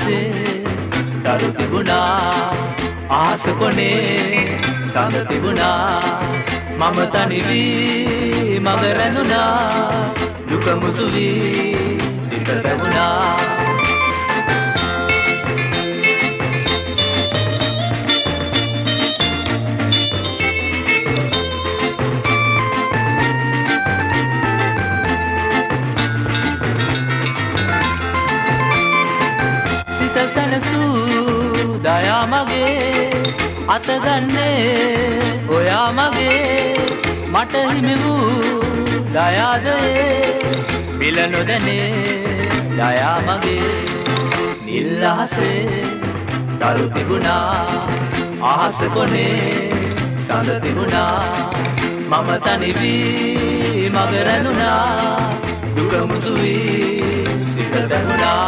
අහසේ දරු තිබුණා අහස කොනේ සඳ තිබුණා මම තනි වී මග රැඳුණා දුක මුසු වී සිත රැඳුණා සිත සැනසූ දයා මගේ අත ගන්නේ ඔයා මගේ මට හිමි වූ දයාදයේ පිළ නොදැනේ දයා මගේ නිල් අහසේ දරු තිබුණා අහස කොනේ සඳ තිබුණා මම තනි වී මග රැඳුණා දුක මුසු වී සිත දැනුණා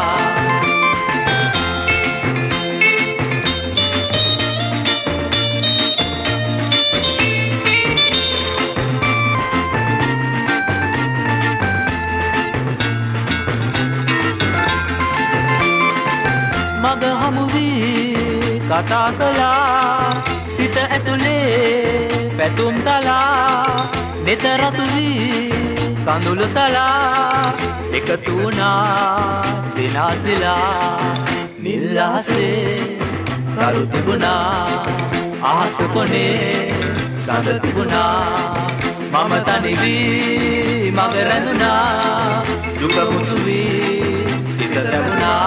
මග හමු වී කතා කළා සිත ඇතුලේ පැතුම් තලා නෙත රතු වී කඳුළු සලා එකතු වුණා සිනාසිලා නිල් අහසේ දරු තිබුණා අහස කොනේ සඳ තිබුණා මම තනි වී මග රැඳුණා දුක මුසු වී සිත දැනුණා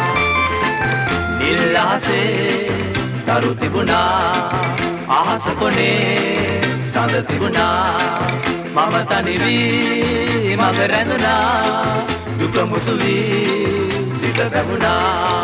නිල් අහසේ දරු තිබුණා අහස කොනේ සඳ තිබුණා මම තනි වී මග රැඳුණා දුක මුසු වී සිත වැගුණා